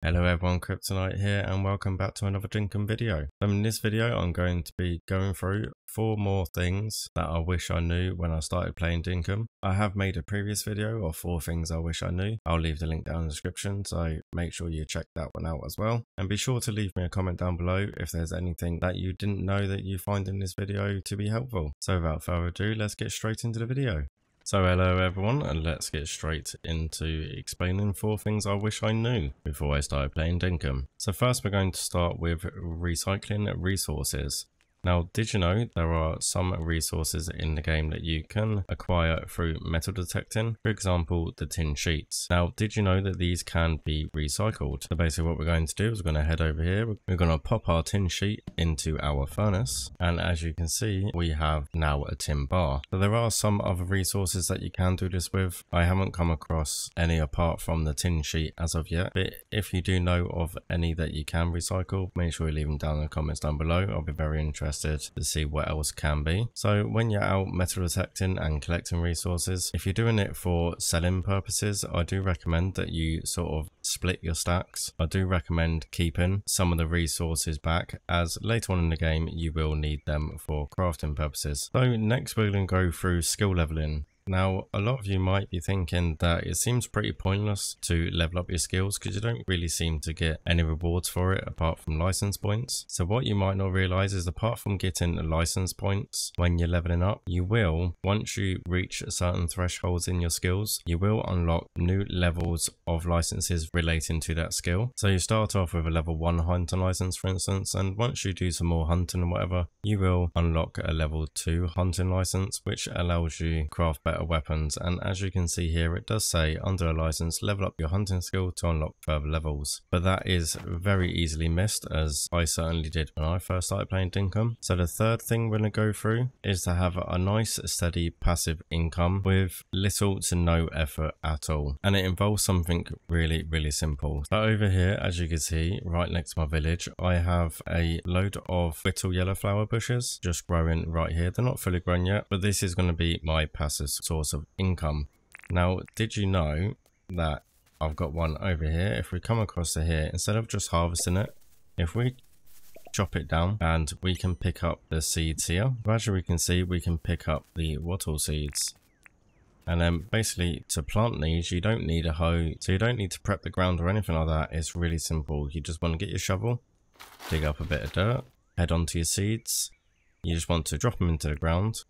Hello everyone, Kryptonite here and welcome back to another DINKUM video. In this video I'm going to be going through 4 more things that I wish I knew when I started playing DINKUM. I have made a previous video of 4 things I wish I knew. I'll leave the link down in the description, so make sure you check that one out as well. And be sure to leave me a comment down below if there's anything that you didn't know that you find in this video to be helpful. So without further ado, let's get straight into the video. So hello everyone, and let's get straight into explaining 4 things I wish I knew before I started playing DINKUM. So first we're going to start with recycling resources. Now, did you know there are some resources in the game that you can acquire through metal detecting? For example, the tin sheets. Now, did you know that these can be recycled? So basically what we're going to do is we're going to head over here. We're going to pop our tin sheet into our furnace. And as you can see, we have now a tin bar. So there are some other resources that you can do this with. I haven't come across any apart from the tin sheet as of yet. But if you do know of any that you can recycle, make sure you leave them down in the comments down below. I'll be very interested to see what else can be. So when you're out metal detecting and collecting resources, if you're doing it for selling purposes, I do recommend that you sort of split your stacks. I do recommend keeping some of the resources back, as later on in the game you will need them for crafting purposes. So next we're going to go through skill leveling. Now, a lot of you might be thinking that it seems pretty pointless to level up your skills because you don't really seem to get any rewards for it apart from license points. So what you might not realize is apart from getting license points when you're leveling up, you will, once you reach certain thresholds in your skills, you will unlock new levels of licenses relating to that skill. So you start off with a level 1 hunting license, for instance, and once you do some more hunting and whatever, you will unlock a level 2 hunting license, which allows you to craft better weapons. And as you can see here, it does say under a license, level up your hunting skill to unlock further levels. But that is very easily missed, as I certainly did when I first started playing DINKUM. So the third thing we're going to go through is to have a nice steady passive income with little to no effort at all. And it involves something really simple. So over here, as you can see, right next to my village, I have a load of little yellow flower bushes just growing right here. They're not fully grown yet, but this is going to be my passive source of income. Now, did you know that I've got one over here? If we come across to here, instead of just harvesting it, if we chop it down and we can pick up the seeds here, as we can see, we can pick up the wattle seeds. And then basically to plant these, you don't need a hoe, so you don't need to prep the ground or anything like that. It's really simple. You just want to get your shovel, dig up a bit of dirt, head onto your seeds. You just want to drop them into the ground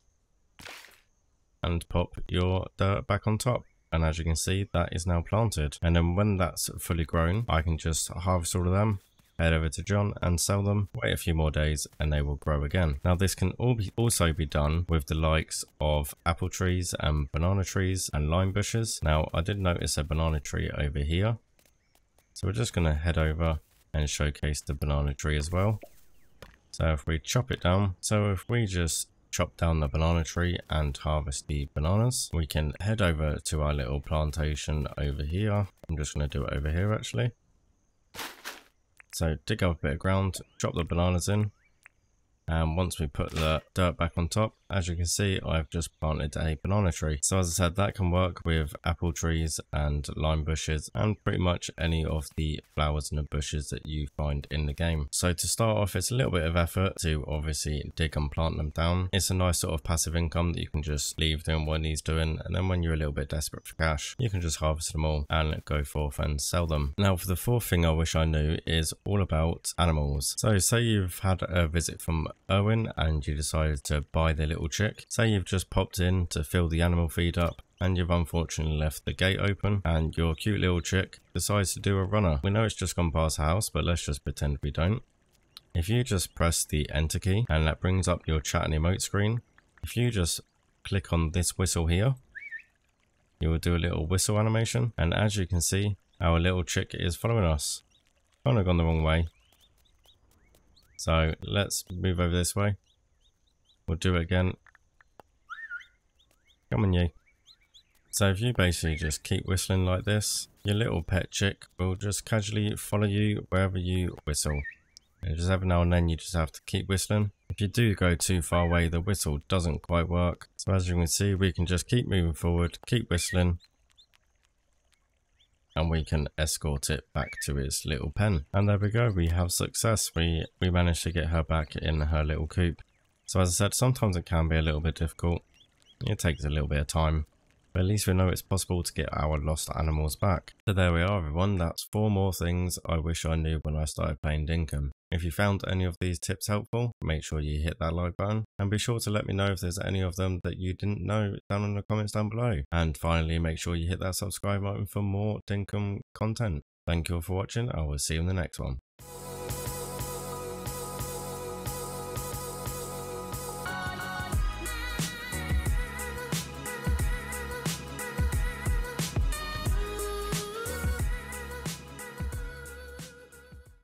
and pop your dirt back on top. And as you can see, that is now planted. And then when that's fully grown, I can just harvest all of them, head over to John and sell them, wait a few more days and they will grow again. Now this can also be done with the likes of apple trees and banana trees and lime bushes. Now I did notice a banana tree over here, so we're just going to head over and showcase the banana tree as well. So if we chop it down, so if we just chop down the banana tree and harvest the bananas, we can head over to our little plantation over here. I'm just going to do it over here actually. So dig up a bit of ground, drop the bananas in, and once we put the dirt back on top, as you can see, I've just planted a banana tree. So as I said, that can work with apple trees and lime bushes and pretty much any of the flowers and the bushes that you find in the game. So to start off, it's a little bit of effort to obviously dig and plant them down. It's a nice sort of passive income that you can just leave doing what he's doing, and then when you're a little bit desperate for cash, you can just harvest them all and go forth and sell them. Now for the fourth thing I wish I knew is all about animals. So say you've had a visit from Owen and you decided to buy the little chick. Say you've just popped in to fill the animal feed up and you've unfortunately left the gate open and your cute little chick decides to do a runner. We know it's just gone past the house, but let's just pretend we don't. If you just press the enter key and that brings up your chat and emote screen, if you just click on this whistle here, you will do a little whistle animation, and as you can see, our little chick is following us. Kind of gone the wrong way. So let's move over this way. We'll do it again. Come on, you. So if you basically just keep whistling like this, your little pet chick will just casually follow you wherever you whistle. And just every now and then you just have to keep whistling. If you do go too far away, the whistle doesn't quite work. So as you can see, we can just keep moving forward, keep whistling. and we can escort it back to its little pen. And there we go, we have success. We managed to get her back in her little coop. So as I said, sometimes it can be a little bit difficult. It takes a little bit of time, but at least we know it's possible to get our lost animals back. So there we are everyone, that's 4 more things I wish I knew when I started playing DINKUM. If you found any of these tips helpful, make sure you hit that like button, and be sure to let me know if there's any of them that you didn't know down in the comments down below. And finally, make sure you hit that subscribe button for more DINKUM content. Thank you all for watching, I will see you in the next one.